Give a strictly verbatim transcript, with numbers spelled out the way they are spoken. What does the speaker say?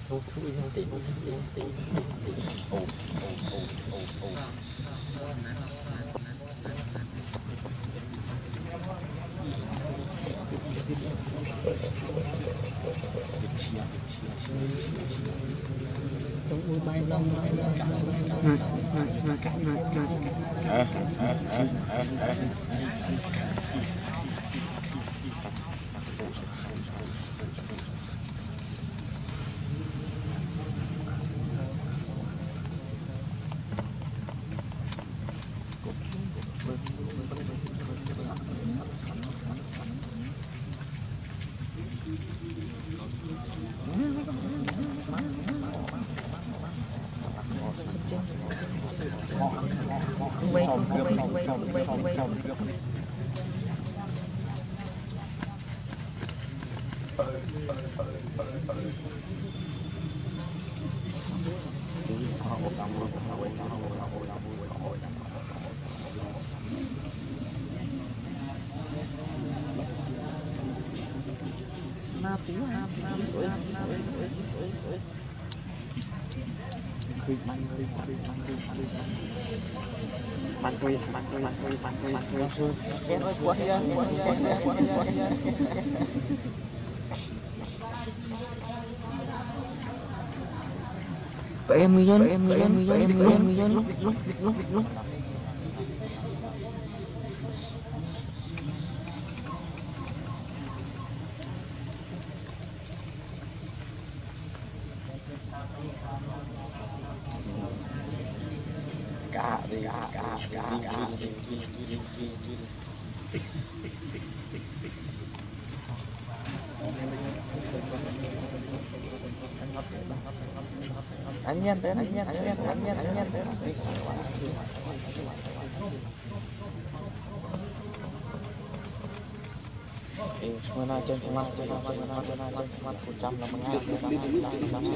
Thu thu nhân tỷ một tỷ tỷ tỷ ồ ồ ồ ồ ồ trong buổi bay long bay long cắt cắt cắt bạn tôi bạn tôi bạn tôi bạn tôi bạn tôi chết ơi quá ya em million em million em million million lúc lúc lúc lúc cả đi cả cả cả cả anh nhân tới anh nhân anh nhân anh nhân anh nhân tới semua nak jangan cuma jangan cuma jangan cuma kucam lah mengalir